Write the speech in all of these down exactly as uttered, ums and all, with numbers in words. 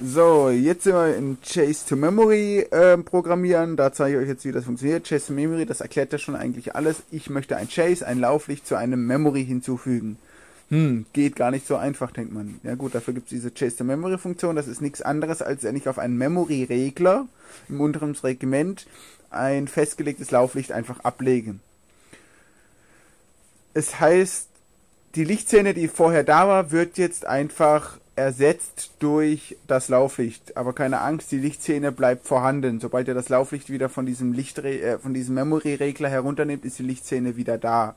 So, jetzt sind wir in Chase to Memory äh, programmieren. Da zeige ich euch jetzt, wie das funktioniert. Chase to Memory, das erklärt ja schon eigentlich alles. Ich möchte ein Chase, ein Lauflicht zu einem Memory hinzufügen. Hm, geht gar nicht so einfach, denkt man. Ja gut, dafür gibt es diese Chase to Memory Funktion. Das ist nichts anderes, als wenn ich auf einen Memory Regler im unteren Segment ein festgelegtes Lauflicht einfach ablege. Es heißt, die Lichtszene, die vorher da war, wird jetzt einfach ersetzt durch das Lauflicht. Aber keine Angst, die Lichtszene bleibt vorhanden. Sobald ihr das Lauflicht wieder von diesem Lichtre äh, von diesem Memory-Regler herunternimmt, ist die Lichtszene wieder da.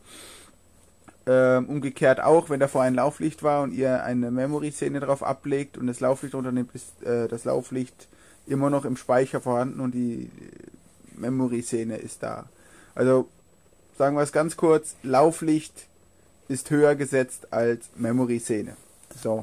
Ähm, umgekehrt auch, wenn da vorher ein Lauflicht war und ihr eine Memory-Szene drauf ablegt und das Lauflicht runternimmt, ist äh, das Lauflicht immer noch im Speicher vorhanden und die Memory-Szene ist da. Also sagen wir es ganz kurz, Lauflicht ist höher gesetzt als Memory-Szene. So.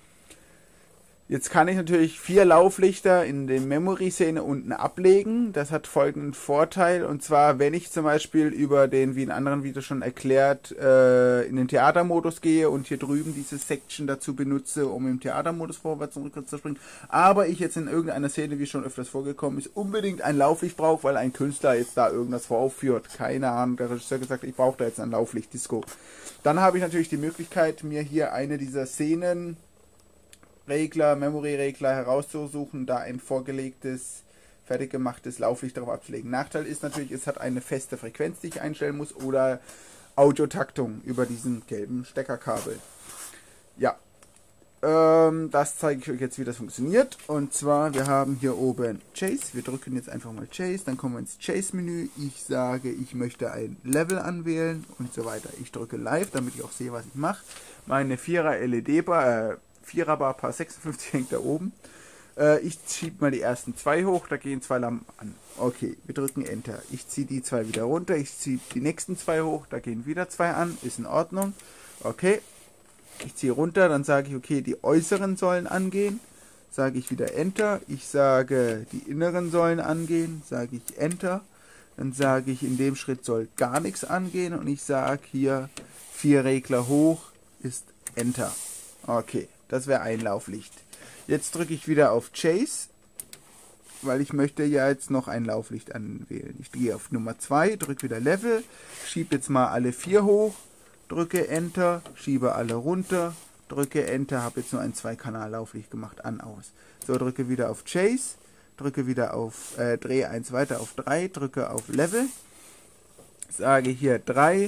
Jetzt kann ich natürlich vier Lauflichter in den Memory-Szene unten ablegen. Das hat folgenden Vorteil. Und zwar, wenn ich zum Beispiel über den, wie in anderen Videos schon erklärt, äh, in den Theatermodus gehe und hier drüben diese Section dazu benutze, um im Theatermodus vorwärts und rückwärts zu springen, aber ich jetzt in irgendeiner Szene, wie schon öfters vorgekommen ist, unbedingt ein Lauflicht brauche, weil ein Künstler jetzt da irgendwas voraufführt. Keine Ahnung, der Regisseur hat gesagt, ich brauche da jetzt ein Lauflicht-Disco. Dann habe ich natürlich die Möglichkeit, mir hier eine dieser Szenen Regler, Memory-Regler herauszusuchen, da ein vorgelegtes, fertig gemachtes Lauflicht darauf abzulegen. Nachteil ist natürlich, es hat eine feste Frequenz, die ich einstellen muss, oder Audiotaktung über diesen gelben Steckerkabel. Ja, ähm, das zeige ich euch jetzt, wie das funktioniert. Und zwar, wir haben hier oben Chase. Wir drücken jetzt einfach mal Chase, dann kommen wir ins Chase-Menü. Ich sage, ich möchte ein Level anwählen und so weiter. Ich drücke Live, damit ich auch sehe, was ich mache. Meine Vierer L E D-Bar, äh, Vierer-Bar Paar sechsundfünfzig hängt da oben. Äh, ich schiebe mal die ersten zwei hoch, da gehen zwei Lampen an. Okay, wir drücken Enter. Ich ziehe die zwei wieder runter, ich ziehe die nächsten zwei hoch, da gehen wieder zwei an, ist in Ordnung. Okay, ich ziehe runter, dann sage ich, okay, die äußeren sollen angehen, sage ich wieder Enter. Ich sage, die inneren sollen angehen, sage ich Enter. Dann sage ich, in dem Schritt soll gar nichts angehen und ich sage hier, vier Regler hoch ist Enter. Okay. Das wäre ein Lauflicht. Jetzt drücke ich wieder auf Chase, weil ich möchte ja jetzt noch ein Lauflicht anwählen. Ich gehe auf Nummer zwei, drücke wieder Level, schiebe jetzt mal alle vier hoch, drücke Enter, schiebe alle runter, drücke Enter, habe jetzt nur ein Zwei-Kanal-Lauflicht gemacht, an, aus. So, drücke wieder auf Chase, drücke wieder auf, äh, drehe eins weiter auf drei, drücke auf Level, sage hier drei,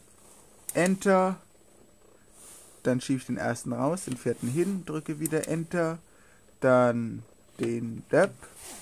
Enter, dann schiebe ich den ersten raus, den vierten hin, drücke wieder Enter, dann den Dab,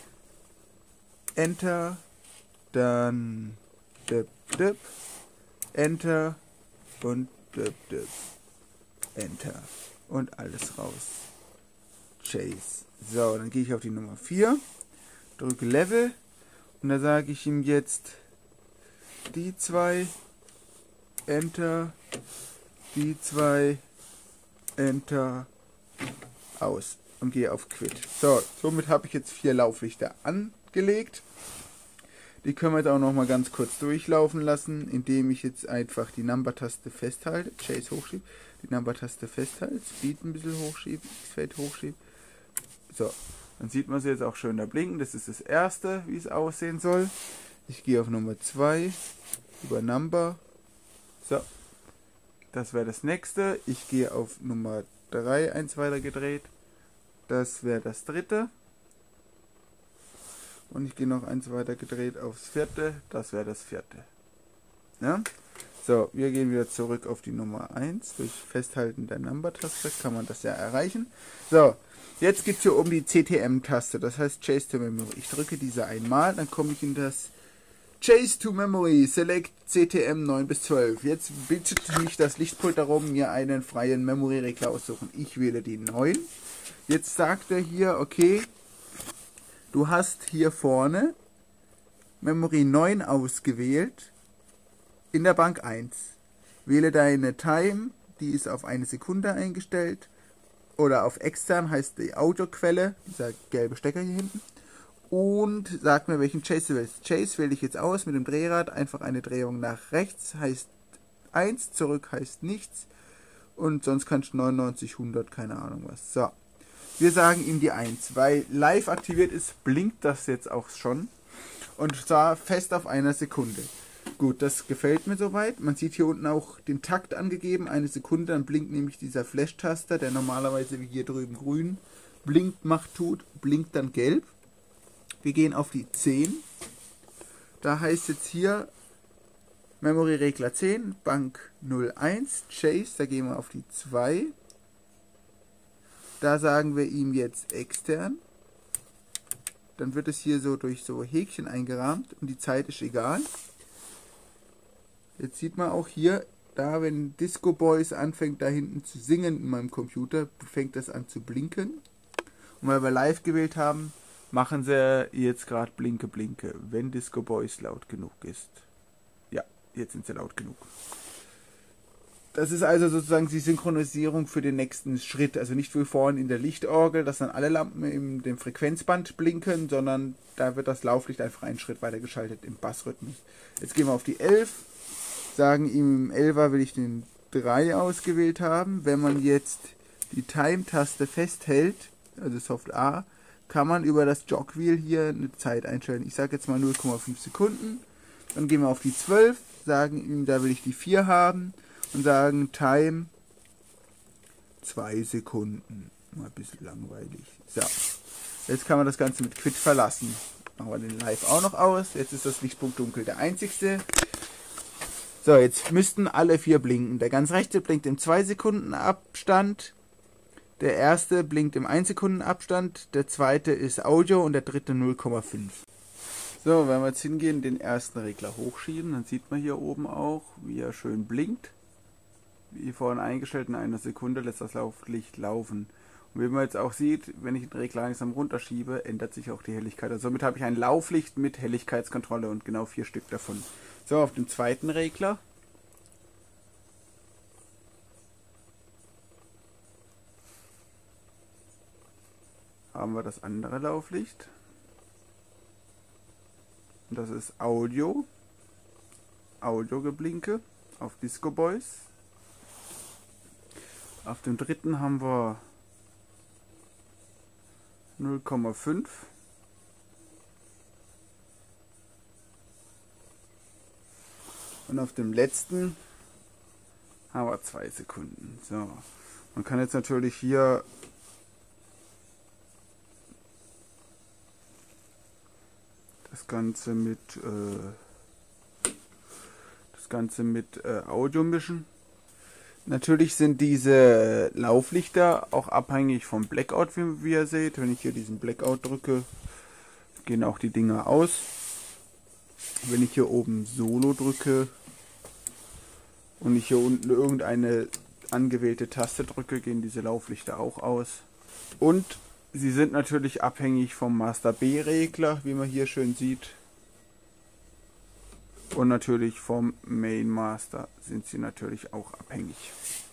Enter, dann Dab, Dab, Enter und Dab, Dab, Enter und alles raus. Chase. So, dann gehe ich auf die Nummer vier, drücke Level und da sage ich ihm jetzt die zwei, Enter, die zwei, Enter, aus und gehe auf Quit. So, somit habe ich jetzt vier Lauflichter angelegt. Die können wir jetzt auch noch mal ganz kurz durchlaufen lassen, indem ich jetzt einfach die Number-Taste festhalte, Chase hochschiebe, die Number-Taste festhalte, Speed ein bisschen hochschiebe, X-Fade hochschiebe. So, dann sieht man sie jetzt auch schön da blinken. Das ist das erste, wie es aussehen soll. Ich gehe auf Nummer zwei, über Number. So. Das wäre das nächste. Ich gehe auf Nummer drei, eins weiter gedreht. Das wäre das dritte. Und ich gehe noch eins weiter gedreht aufs vierte. Das wäre das vierte. Ja? So, wir gehen wieder zurück auf die Nummer eins. Durch Festhalten der Number-Taste kann man das ja erreichen. So, jetzt geht es hier um die C T M-Taste. Das heißt Chase to Memory. Ich drücke diese einmal, dann komme ich in das Chase to Memory, Select C T M neun bis zwölf. Jetzt bittet mich das Lichtpult darum, mir einen freien Memory-Regler aussuchen. Ich wähle die neun. Jetzt sagt er hier, okay, du hast hier vorne Memory neun ausgewählt in der Bank eins. Wähle deine Time, die ist auf eine Sekunde eingestellt. Oder auf extern heißt die Audioquelle, dieser gelbe Stecker hier hinten. Und sag mir, welchen Chase du willst. Chase wähle ich jetzt aus mit dem Drehrad. Einfach eine Drehung nach rechts heißt eins, zurück heißt nichts. Und sonst kannst du neunundneunzig, hundert, keine Ahnung was. So. Wir sagen ihm die eins, weil live aktiviert ist, blinkt das jetzt auch schon. Und zwar fest auf einer Sekunde. Gut, das gefällt mir soweit. Man sieht hier unten auch den Takt angegeben, eine Sekunde, dann blinkt nämlich dieser Flash-Taster, der normalerweise wie hier drüben grün blinkt, macht, tut, blinkt dann gelb. Wir gehen auf die zehn. Da heißt jetzt hier Memory Regler zehn, Bank null eins, Chase, da gehen wir auf die zwei. Da sagen wir ihm jetzt extern. Dann wird es hier so durch so Häkchen eingerahmt und die Zeit ist egal. Jetzt sieht man auch hier, da wenn Disco Boys anfängt da hinten zu singen in meinem Computer, fängt das an zu blinken. Und weil wir live gewählt haben, machen sie jetzt gerade Blinke Blinke, wenn Disco Boys laut genug ist. Ja, jetzt sind sie laut genug. Das ist also sozusagen die Synchronisierung für den nächsten Schritt. Also nicht wie vorhin in der Lichtorgel, dass dann alle Lampen in dem Frequenzband blinken, sondern da wird das Lauflicht einfach einen Schritt weiter geschaltet im Bassrhythmus. Jetzt gehen wir auf die elf, sagen ihm im elfer will ich den drei ausgewählt haben. Wenn man jetzt die Time-Taste festhält, also Soft A, kann man über das Jogwheel hier eine Zeit einstellen. Ich sage jetzt mal null Komma fünf Sekunden. Dann gehen wir auf die zwölf, sagen ihm, da will ich die vier haben. Und sagen Time zwei Sekunden. Mal ein bisschen langweilig. So. Jetzt kann man das Ganze mit Quit verlassen. Machen wir den Live auch noch aus. Jetzt ist das Lichtpunkt dunkel der einzigste. So, jetzt müssten alle vier blinken. Der ganz rechte blinkt im zwei Sekunden Abstand. Der erste blinkt im ein Sekunden Abstand. Der zweite ist Audio und der dritte null Komma fünf. So, wenn wir jetzt hingehen, den ersten Regler hochschieben, dann sieht man hier oben auch, wie er schön blinkt. Wie vorhin eingestellt, in einer Sekunde lässt das Lauflicht laufen. Und wie man jetzt auch sieht, wenn ich den Regler langsam runterschiebe, ändert sich auch die Helligkeit. Also somit habe ich ein Lauflicht mit Helligkeitskontrolle und genau vier Stück davon. So, auf dem zweiten Regler. Haben wir das andere Lauflicht. Und das ist Audio. Audio-Geblinke auf Disco Boys. Auf dem dritten haben wir null Komma fünf. Und auf dem letzten haben wir zwei Sekunden. So. Man kann jetzt natürlich hier das Ganze mit äh, das Ganze mit äh, Audio mischen. Natürlich sind diese Lauflichter auch abhängig vom Blackout, wie, wie ihr seht. Wenn ich hier diesen Blackout drücke, gehen auch die Dinger aus. Wenn ich hier oben Solo drücke und ich hier unten irgendeine angewählte Taste drücke, gehen diese Lauflichter auch aus. Und sie sind natürlich abhängig vom Master B Regler, wie man hier schön sieht. Und natürlich vom Main Master sind sie natürlich auch abhängig.